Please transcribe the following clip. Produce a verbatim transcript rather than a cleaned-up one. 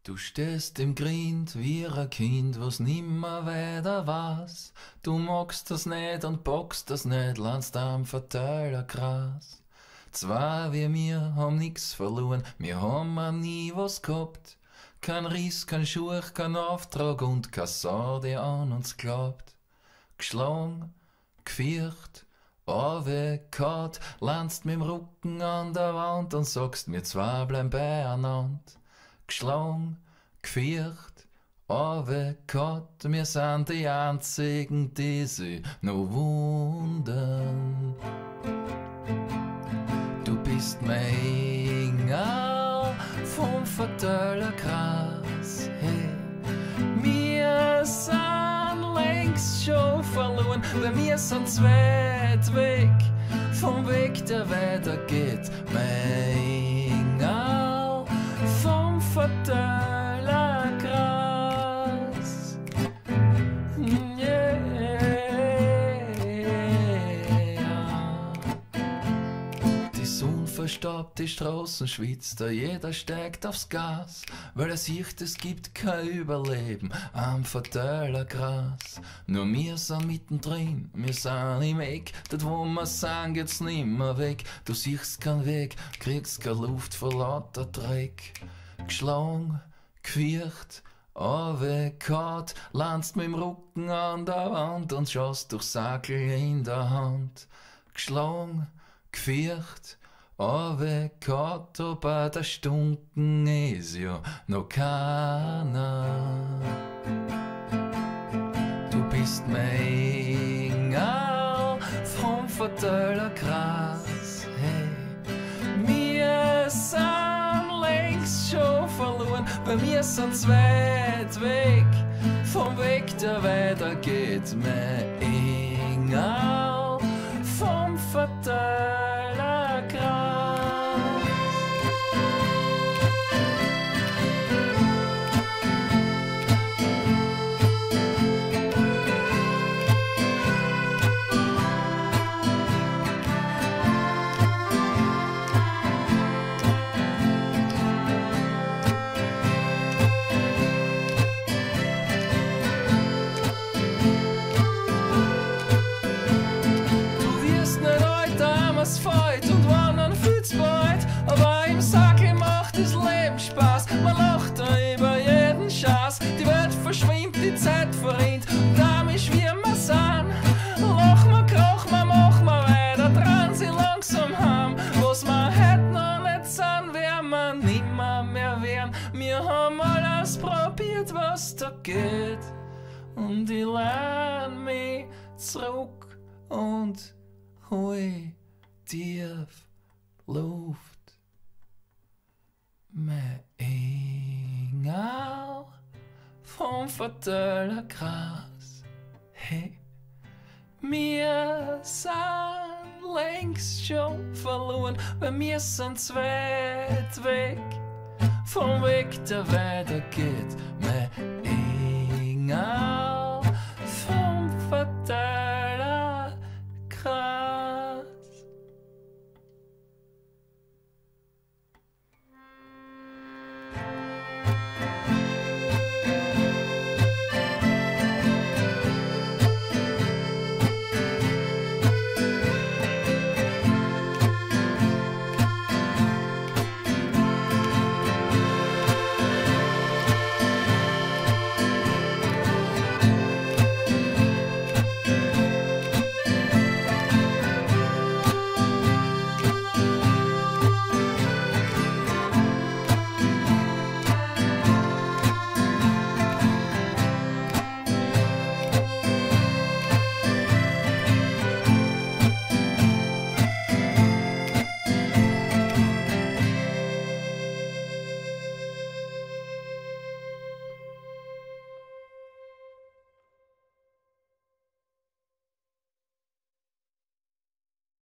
Du stehst im Grind wie ein Kind, was nimmer weiter weiß. Du magst das nicht und bockst das nicht, lernst am Verteiler Gras. Zwei wie mir haben nix verloren, wir haben auch nie was gehabt. Kein Riss, kein Schurch, kein Auftrag und kein Sau, der an uns glaubt. Geschlagen, gefürcht, runtergehauen, lernst mit dem Rücken an der Wand und sagst, wir zwei bleiben beieinander. Geschlagen, gefürcht, runtergehauen, wir sind die einzigen, die sich noch wundern. Du bist mein Engel vom Verteilerkreis, hey. Wir sind längst schon verloren, weil wir sind zu weit weg vom Weg, der weitergeht. Mein Engel vom Verteilerkreis, yeah. Die Sonne verstaubt die Straßen, schwitzt, da jeder steigt aufs Gas, weil er sieht, es gibt kein Überleben am Verteilergras. Nur wir sind mittendrin, wir sind im Eck, dort wo wir sind, geht's nimmer weg. Du siehst keinen Weg, kriegst keine Luft vor lauter Dreck. Geschlagen, gefürcht, runtergehauen, landst mit dem Rücken an der Wand und schaust durch Sackel in der Hand. Geschlagen, gefürcht, runtergehauen, aber der Stunken ist ja noch keiner. Du bist mein Engel vom Verteilerkreis, hey. Wir sind längst schon verloren, weil wir sind zu weit weg vom Weg, der weitergeht. Mein Engel vom Verteilerkreis. Fight und wandern fühlt's bald, aber im Sackel macht das Leben Spaß. Man lacht da über jeden Schatz, die Welt verschwimmt, die Zeit verrinnt, und damisch wie wir sind. Lach wir, krach wir, mach wir weiter dran, sie langsam haben, was wir hätten noch nicht sind, wer wir nimmer mehr wären. Wir haben alles probiert, was da geht, und ich lehn mich zurück und hol tief Luft. Mein Engel vom Verteilerkreis, hey. Wir sind längst schon verloren, weil wir sind zu weit weg vom Weg, der weitergeht. Mein Engel